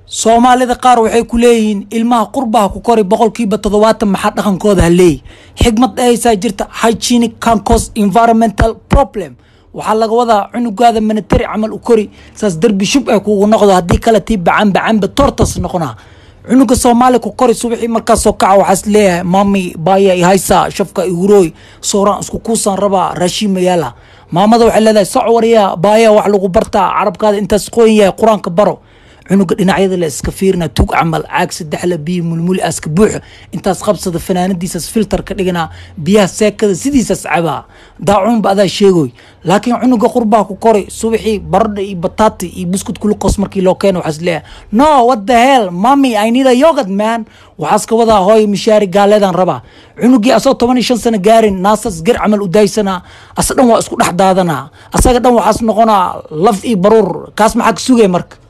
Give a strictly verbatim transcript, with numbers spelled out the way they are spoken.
Soomaalida qaar waxay ku leeyihiin ilmaha qurbaha ku kori boqolkiiba toddobaatan maxaa dhaqankooda halay xigmad ay sa jirta hygienic can cause environmental problem waxa laga wadaa cunugaada manatari amal u kori saas darbi shub ay kugu noqdo hadii kala tii bacan bacan ba tortas noqona cunuga Soomaali ku kori subaxii markaas soo kaco waxaas leeyahay mami baaya ay haysa shafka ihuroy sooraan isku kuusan raba raashin mayala maamada waxay leedahay socwariya baaya wax lagu bartaa carabkaada intaas qoyn yahay quraanka baro cunuga dhinacyada la iska fiirna tug amal caag saddex la biyo mulmul aska buux intaas qabsada fanaanadiisa filter ka dhigana biyaha seekada sidiisas caba daacun baada sheegoy laakiin cunuga qurbaha ku kori subaxii baradha iyo bataati iyo buskut kul qos markii loo keeno waxas leeyahay no what the hell mommy I need a yogurt man waxaas ka wada hooy mishaari gaaleedan raba cunugii asoo toban iyo shan sano gaarin naasas gar amal u daysana asadan waa isku dhax daadana asaga dhan waxaas noqona laf iyo baruur kaas maxaa ka sugay marka